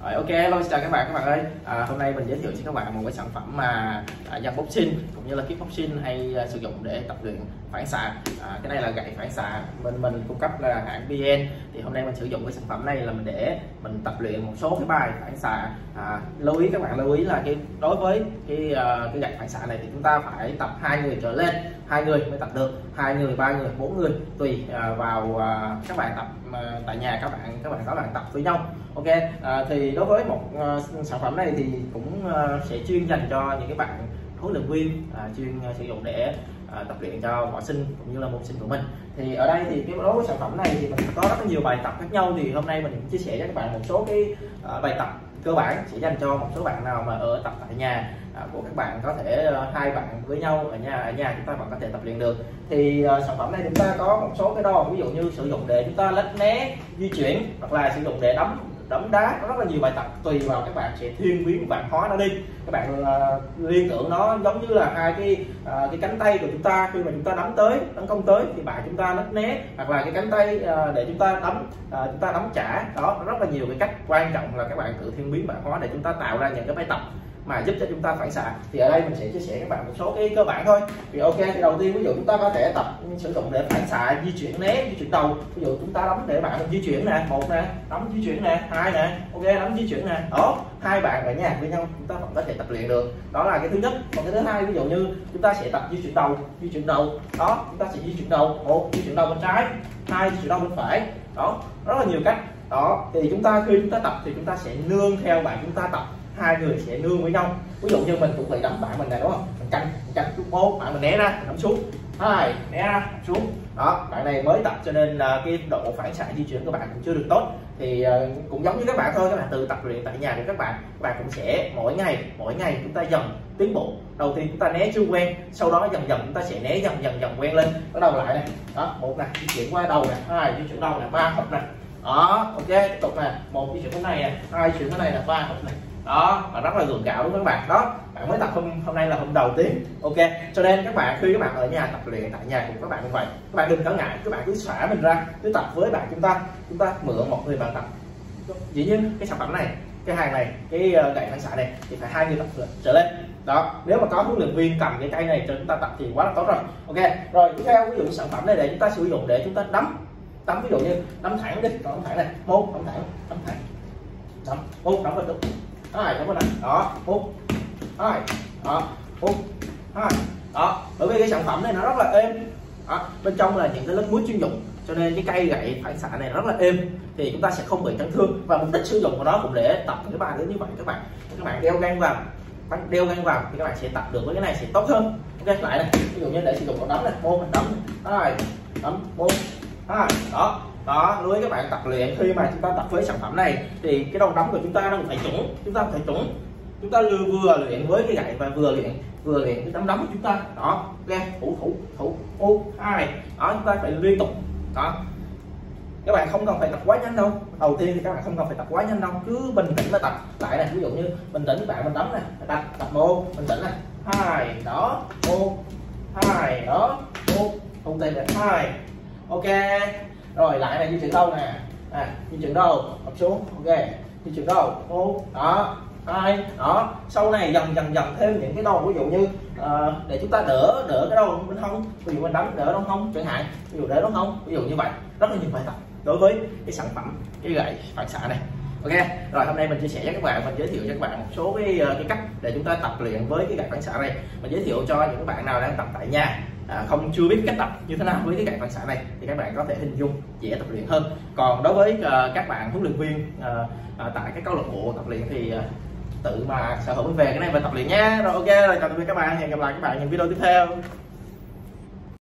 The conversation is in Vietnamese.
Rồi, ok, hello, xin chào các bạn ơi. Hôm nay mình giới thiệu cho các bạn một cái sản phẩm mà dân boxing cũng như là kickboxing hay sử dụng để tập luyện phản xạ. Cái này là gậy phản xạ mình cung cấp là hãng VN. Thì hôm nay mình sử dụng cái sản phẩm này là để mình tập luyện một số cái bài phản xạ. Lưu ý các bạn lưu ý là đối với cái gậy phản xạ này thì chúng ta phải tập 2 người trở lên, 2 người mới tập được, 2 người, 3 người, 4 người tùy vào các bạn tập tại nhà các bạn có bạn tập với nhau. Ok, thì đối với một sản phẩm này thì cũng sẽ chuyên dành cho những cái bạn huấn luyện viên chuyên sử dụng để tập luyện cho võ sinh cũng như là môn sinh của mình. Thì ở đây thì đối với sản phẩm này thì mình có rất là nhiều bài tập khác nhau, thì hôm nay mình chia sẻ cho các bạn một số cái bài tập cơ bản sẽ dành cho một số bạn nào mà ở tập tại nhà của các bạn, có thể hai bạn với nhau ở nhà chúng ta vẫn có thể tập luyện được. Thì sản phẩm này chúng ta có một số cái đo, ví dụ như sử dụng để chúng ta lách né di chuyển, hoặc là sử dụng để đấm đá, có rất là nhiều bài tập tùy vào các bạn sẽ thiên biến vạn hóa nó đi. Các bạn liên tưởng nó giống như là hai cái cánh tay của chúng ta, khi mà chúng ta tấn công tới thì bạn chúng ta lách né, hoặc là cái cánh tay để chúng ta đấm trả. Đó, rất là nhiều cái cách, quan trọng là các bạn tự thiên biến vạn hóa để chúng ta tạo ra những cái bài tập mà giúp cho chúng ta phản xạ. Thì ở đây mình sẽ chia sẻ các bạn một số cái cơ bản thôi. Thì ok, thì đầu tiên ví dụ chúng ta có thể tập sử dụng để phản xạ di chuyển né, di chuyển đầu. Ví dụ chúng ta đấm để bạn di chuyển nè, một nè, đấm di chuyển nè, hai nè, ok, đấm di chuyển nè. Đó, hai bạn ở nhà với nhau chúng ta vẫn có thể tập luyện được. Đó là cái thứ nhất. Còn cái thứ hai, ví dụ như chúng ta sẽ tập di chuyển đầu. Đó, chúng ta sẽ di chuyển đầu, một di chuyển đầu bên trái, hai di chuyển đầu bên phải. Đó, rất là nhiều cách. Đó, thì khi chúng ta tập thì chúng ta sẽ nương theo bạn chúng ta tập, hai người sẽ nương với nhau. Ví dụ như mình cũng phải đấm bạn mình này, đúng không? Mình canh chút một, bạn mình né ra, đấm xuống, hai né ra, xuống. Đó, bạn này mới tập cho nên là cái độ phản xạ di chuyển của bạn cũng chưa được tốt. Thì cũng giống như các bạn thôi, các bạn tự tập luyện tại nhà của các bạn cũng sẽ mỗi ngày chúng ta dần tiến bộ. Đầu tiên chúng ta né chưa quen, sau đó dần chúng ta sẽ né dần quen lên. Bắt đầu lại này, đó, một này di chuyển qua đầu này, hai di chuyển đầu này, ba hop này. Đó, ok, tiếp tục nè, một di chuyển cái này nè, hai di chuyển cái này là ba hop này. Đó, và rất là gượng gạo đúng không các bạn? Đó, bạn mới tập hôm nay là hôm đầu tiên. Ok, cho nên các bạn khi các bạn ở nhà tập luyện tại nhà cùng các bạn như vậy, các bạn đừng có ngại, các bạn cứ xả mình ra, cứ tập với bạn chúng ta mượn một người bạn tập. Dĩ nhiên cái sản phẩm này, cái hàng này, cái gậy phản xạ này thì phải 2 người tập trở lên. Đó, nếu mà có huấn luyện viên cầm cái cây này cho chúng ta tập thì quá là tốt rồi. Ok, rồi tiếp theo ví dụ sản phẩm này để chúng ta sử dụng để chúng ta đấm, ví dụ như đấm thẳng đi, đấm thẳng này, một đấm thẳng, đấm một đấm vào đúng, hai đấm vào này, đó, một hai, đó, một hai. Đó, bởi vì cái sản phẩm này nó rất là êm. Đó, bên trong là những cái lớp muối chuyên dụng, cho nên cái cây gậy phản xạ này rất là êm, thì chúng ta sẽ không bị chấn thương. Và mục đích sử dụng của nó cũng để tập cái bài đến như vậy. Các bạn đeo găng vào thì các bạn sẽ tập được với cái này sẽ tốt hơn. Ok, lại này, ví dụ như để sử dụng con đấm này, một mình đấm, hai đấm, một hai. Đó, lưu ý các bạn tập luyện khi mà chúng ta tập với sản phẩm này thì cái đòn đấm của chúng ta nó phải chuẩn, chúng ta vừa luyện với cái gậy và vừa luyện cái đấm của chúng ta. Đó, ok, thủ một hai. Đó, chúng ta phải liên tục. Đó, các bạn không cần phải tập quá nhanh đâu. Đầu tiên thì các bạn không cần phải tập quá nhanh đâu, cứ bình tĩnh mà tập. Lại này, ví dụ như bình tĩnh bạn mình đấm này, tập một, bình tĩnh này, hai, đó, một hai, đó, một, không tiền này, hai. Ok, rồi lại này, di chuyển đầu nè, di chuyển đầu, tập xuống, ok, di chuyển đầu, một, đó, hai, đó. Sau này dần thêm những cái đầu, ví dụ như để chúng ta đỡ cái đầu bên hông, ví dụ mình đấm đỡ đầu hông chẳng hạn, ví dụ đỡ đầu hông, ví dụ như vậy. Rất là nhiều bài tập đối với cái sản phẩm cái gậy phản xạ này. Ok, rồi hôm nay mình chia sẻ với các bạn, mình giới thiệu cho các bạn một số cái cách để chúng ta tập luyện với cái gậy phản xạ này. Mình giới thiệu cho những bạn nào đang tập tại nhà, chưa biết cách tập như thế nào với cái gậy phản xạ này thì các bạn có thể hình dung dễ tập luyện hơn. Còn đối với các bạn huấn luyện viên tại cái câu lạc bộ tập luyện thì tự mà sở hữu về cái này và tập luyện nha. Rồi ok, rồi chào tạm biệt các bạn, hẹn gặp lại các bạn những video tiếp theo.